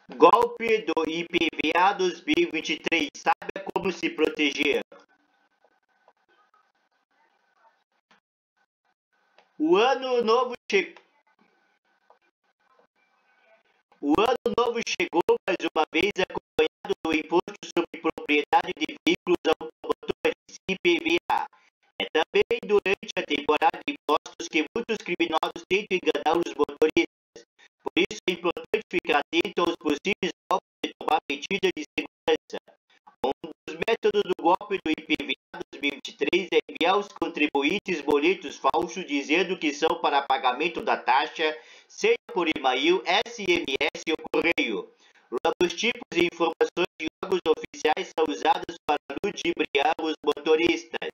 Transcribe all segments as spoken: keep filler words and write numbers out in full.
Golpe do I P V A dois mil e vinte e três. Saiba como se proteger. O ano novo chegou. O ano novo chegou mais uma vez acompanhado do Imposto sobre Propriedade de Veículos Automotores, I P V A. É também durante a temporada de impostos que muitos criminosos tentam enganar os motoristas. Por isso é importante ficar atento aos possíveis golpes e tomar medidas de segurança. Um dos métodos do golpe do I P V A dois mil e vinte e três é enviar aos contribuintes boletos falsos dizendo que são para pagamento da taxa, seja por e-mail, S M S ou correio. Ambos tipos de informações de órgãos oficiais são usadas para ludibriar os motoristas.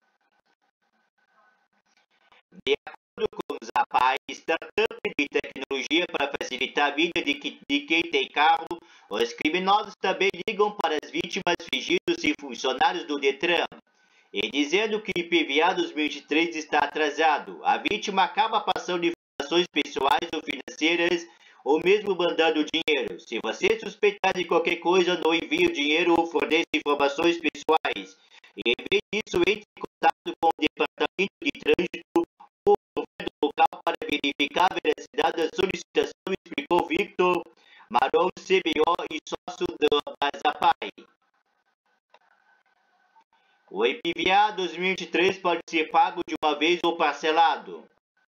De acordo com o Zapai, startup de tecnologia para facilitar a vida de, que, de quem tem carro, os criminosos também ligam para as vítimas fingindo-se funcionários do Detran e dizendo que o I P V A dois mil e vinte e três está atrasado. A vítima acaba passando informações pessoais ou financeiras ou mesmo mandando dinheiro. Se você suspeitar de qualquer coisa, não envie o dinheiro ou forneça informações pessoais. E, em vez disso, entre em contato com o Departamento de Trânsito ou o governo local para verificar a veracidade da solicitação, explicou Victor Maron, C B O e sócio da Zapai. O I P V A dois mil e vinte e três pode ser pago de uma vez ou parcelado.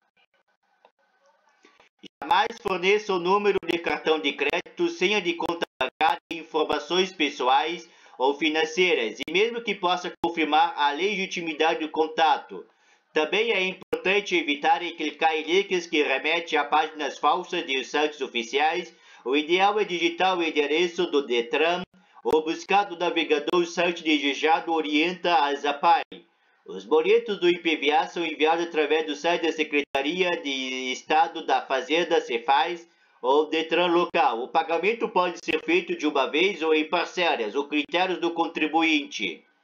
Jamais forneça o número de cartão de crédito, senha de conta bancária e informações pessoais ou financeiras, e mesmo que possa confirmar a legitimidade do contato. Também é importante evitar clicar em links que remetem a páginas falsas de sites oficiais. O ideal é digitar o endereço do Detran ou buscar no navegador o site desejado orienta a Zapai. Os boletos do I P V A são enviados através do site da Secretaria de Estado da Fazenda, Cefaz, ou Detran local. O pagamento pode ser feito de uma vez ou em parcelas, ou critérios do contribuinte.